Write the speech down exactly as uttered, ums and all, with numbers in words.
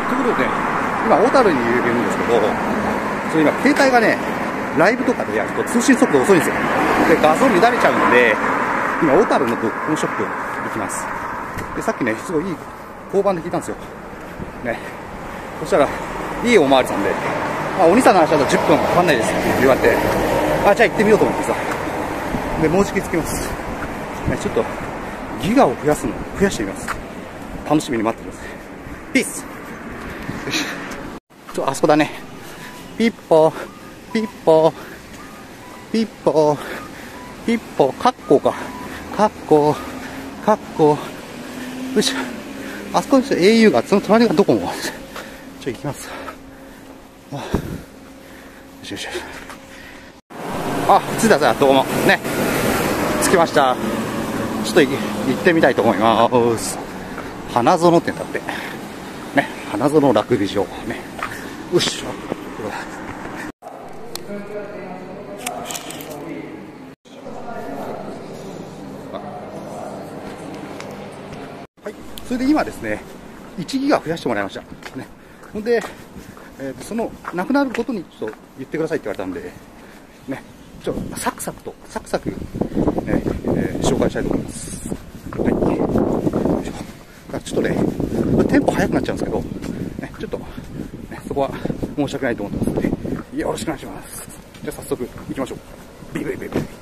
ということでね、今、小樽にいるんですけど、それ今、携帯がね、ライブとかでやると通信速度遅いんですよ。で、画像乱れちゃうんで、今、小樽のドッグショップ行きます。で、さっきね、すごいいい交番で聞いたんですよ。ね。そしたら、いいおまわりさんで、あ、お兄さんの話だとじゅっぷんかかんないですって言われて、あ、じゃあ行ってみようと思ってさ。で、もうじきつきます。ね、ちょっと、ギガを増やすの、増やしてみます。楽しみに待ってください。ピース。よし。ちょ、あそこだね。ピッポー、ピッポー、ピッポー、ピッポー、カッコか。カッコ、カッコ。よいしょ。あそこに エーユー が、その隣がドコモ。ちょ、行きます。あ、よしよしよし。あ、着いたさ、どうも。ね。着きました。ちょっと行ってみたいと思います。花園店だって。ね。花園ラグビー場。ね。よし。はい。それで今ですね、いちギガ増やしてもらいました。ね。ほんで、えー、その、なくなることにちょっと言ってくださいって言われたんで、ね。ちょっとサクサクと、サクサク、ね、えー、紹介したいと思います。はい。ちょっとね、テンポ速くなっちゃうんですけど、ね、ちょっと、ね、そこは申し訳ないと思ってますので、よろしくお願いします。じゃあ早速行きましょう。ビリビリビリビリ。